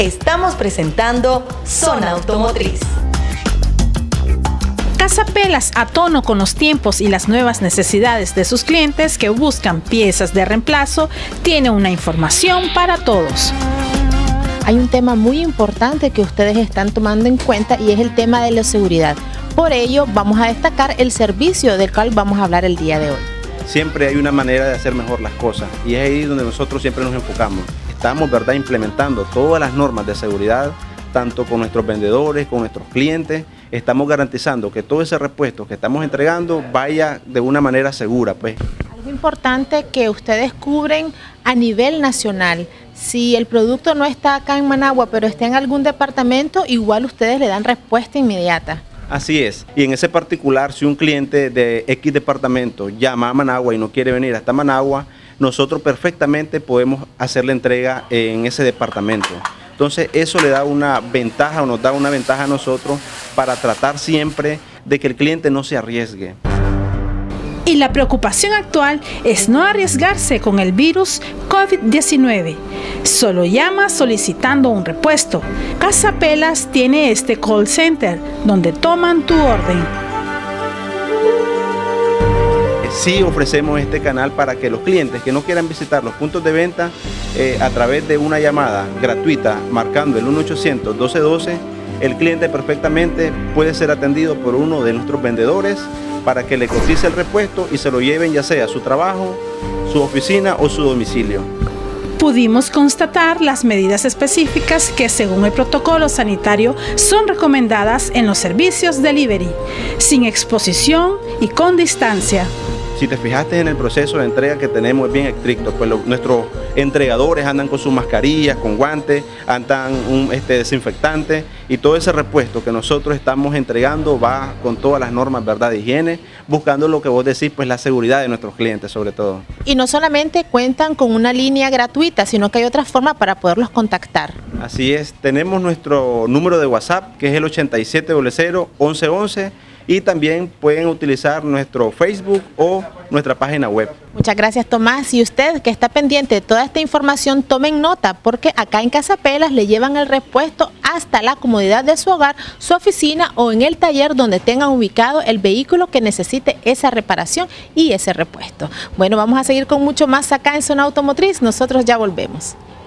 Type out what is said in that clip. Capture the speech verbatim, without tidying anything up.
estamos presentando Zona Automotriz. Casapelas, a tono con los tiempos y las nuevas necesidades de sus clientes que buscan piezas de reemplazo, tiene una información para todos. Hay un tema muy importante que ustedes están tomando en cuenta y es el tema de la seguridad. Por ello, vamos a destacar el servicio del cual vamos a hablar el día de hoy. Siempre hay una manera de hacer mejor las cosas y es ahí donde nosotros siempre nos enfocamos. Estamos, ¿verdad?, implementando todas las normas de seguridad, tanto con nuestros vendedores, con nuestros clientes. Estamos garantizando que todo ese repuesto que estamos entregando vaya de una manera segura, pues. Algo importante que ustedes cubren a nivel nacional. Si el producto no está acá en Managua, pero está en algún departamento, igual ustedes le dan respuesta inmediata. Así es, y en ese particular, si un cliente de X departamento llama a Managua y no quiere venir hasta Managua, nosotros perfectamente podemos hacer la entrega en ese departamento. Entonces eso le da una ventaja o nos da una ventaja a nosotros para tratar siempre de que el cliente no se arriesgue. Y la preocupación actual es no arriesgarse con el virus COVID diecinueve. Solo llama solicitando un repuesto. Casapelas tiene este call center donde toman tu orden. Sí ofrecemos este canal para que los clientes que no quieran visitar los puntos de venta eh, a través de una llamada gratuita marcando el uno ochocientos, doce doce, el cliente perfectamente puede ser atendido por uno de nuestros vendedores para que le cotice el repuesto y se lo lleven ya sea a su trabajo, su oficina o su domicilio. Pudimos constatar las medidas específicas que según el protocolo sanitario son recomendadas en los servicios delivery, sin exposición y con distancia. Si te fijaste en el proceso de entrega que tenemos es bien estricto, pues lo, nuestros entregadores andan con sus mascarillas, con guantes, andan un este, desinfectante y todo ese repuesto que nosotros estamos entregando va con todas las normas, ¿verdad?, de higiene, buscando lo que vos decís, pues la seguridad de nuestros clientes sobre todo. Y no solamente cuentan con una línea gratuita, sino que hay otra forma para poderlos contactar. Así es, tenemos nuestro número de WhatsApp que es el ochenta y siete cero cero, once once. Y también pueden utilizar nuestro Facebook o nuestra página web. Muchas gracias, Tomás. Y usted que está pendiente de toda esta información, tomen nota porque acá en Casapelas le llevan el repuesto hasta la comodidad de su hogar, su oficina o en el taller donde tengan ubicado el vehículo que necesite esa reparación y ese repuesto. Bueno, vamos a seguir con mucho más acá en Zona Automotriz. Nosotros ya volvemos.